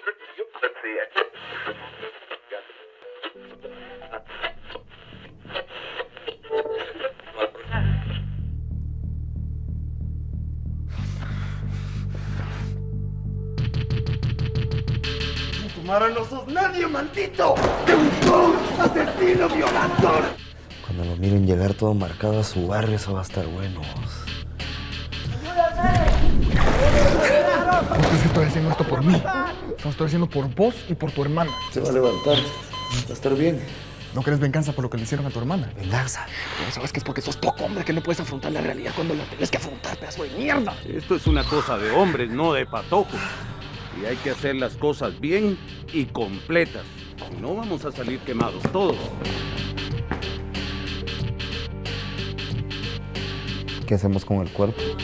Mara, no sos nadie, maldito. ¡Asesino, violador! Cuando lo miren llegar todo marcado a su barrio, eso va a estar bueno. ¿Por qué estoy haciendo esto por mí? Lo estoy haciendo por vos y por tu hermana. Se va a levantar. Va a estar bien. ¿No querés venganza por lo que le hicieron a tu hermana? Venganza. Pero sabes que es porque sos poco hombre, que no puedes afrontar la realidad cuando la tienes que afrontar, pedazo de mierda. Esto es una cosa de hombres, no de patojos. Y hay que hacer las cosas bien y completas. Si no, vamos a salir quemados todos. ¿Qué hacemos con el cuerpo?